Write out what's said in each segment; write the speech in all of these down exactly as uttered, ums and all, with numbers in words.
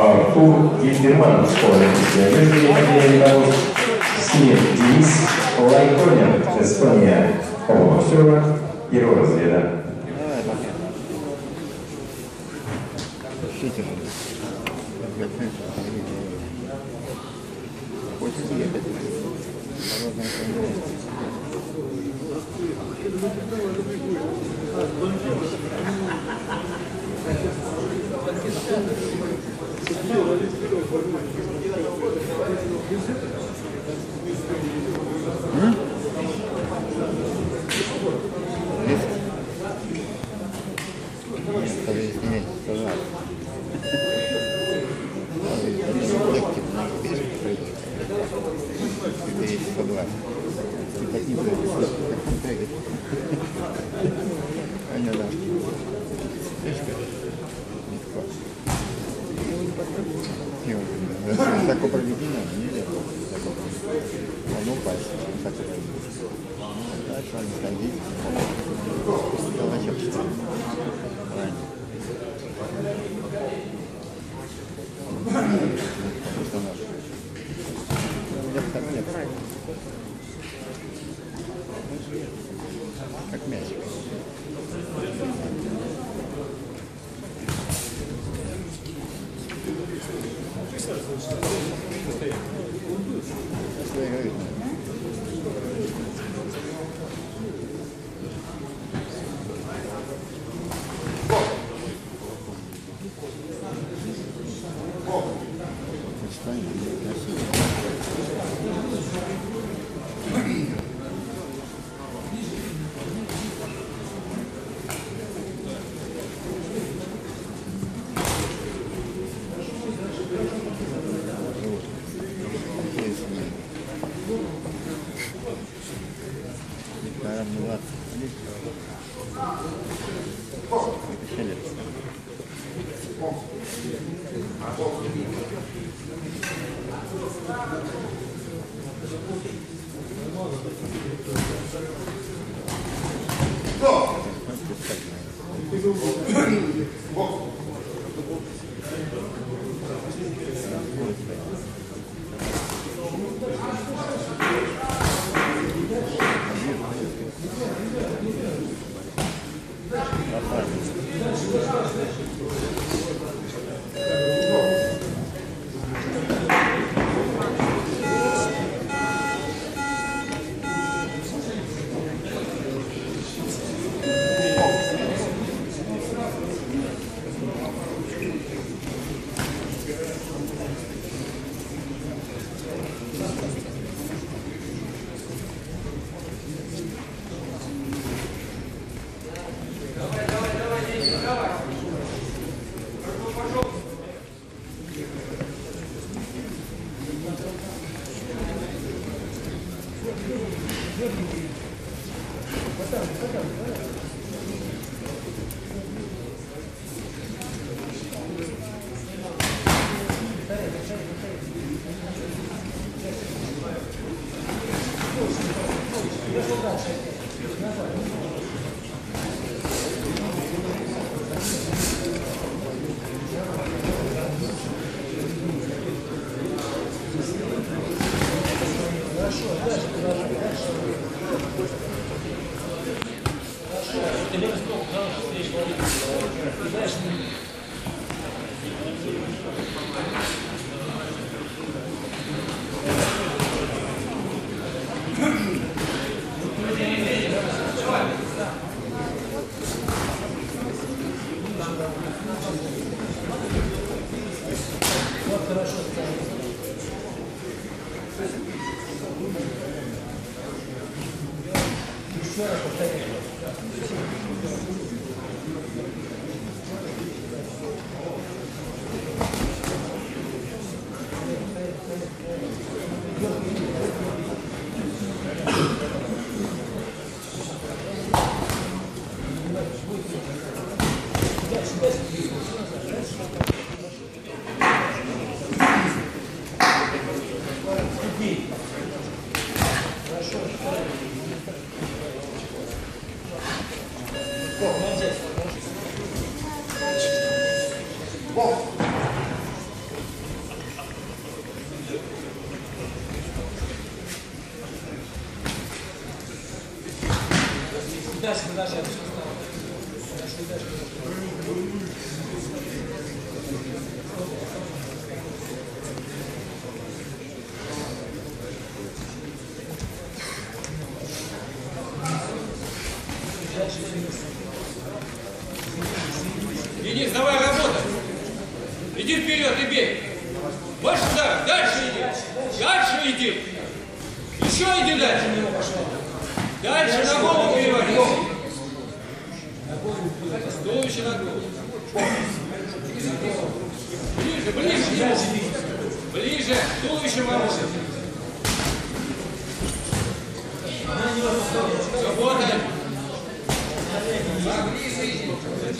Артур Гильдерман, школа Олимпийской одежды, Снег Денис Лайконин, Эстония, оба боксера первого разряда. Так упражнение нельзя. Он упасть. Дальше он ходить. Толчок что? Правильно. Нет, так нет. Как мячик. Денис, давай работай. Иди вперед и бей. Больше ударов. Дальше иди. Дальше иди. Еще иди дальше. Дальше на голову переводись. Туловище на голову. Ближе, ближе к нему. Ближе. Туловище вовнутрь. Работай. Поближе иди.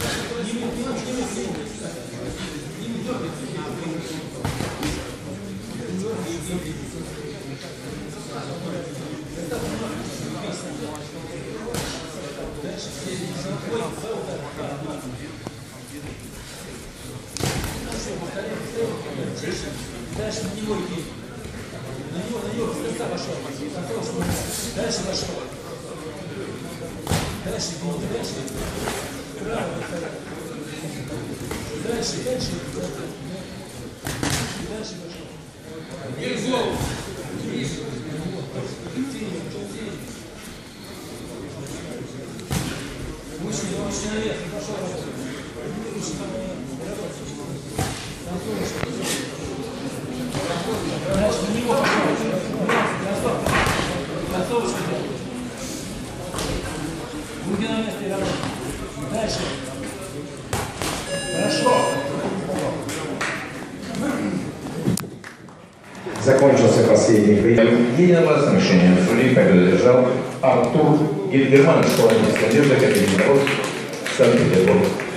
Дальше на него иди. На него, на него, с конца пошел. Дальше пошел. Дальше, иди, дальше. Право, дальше, дальше. Дальше пошел. Бей голову. Выше, выше наверх, пошел. Выше дальше на него пошел. Готов. Руки на месте, работай. Дальше. Хорошо. Закончился последний поединок. Единогласным решением судей победу одержал Артур Гильдерман, школа министра Академии наук, Санкт-Петербург.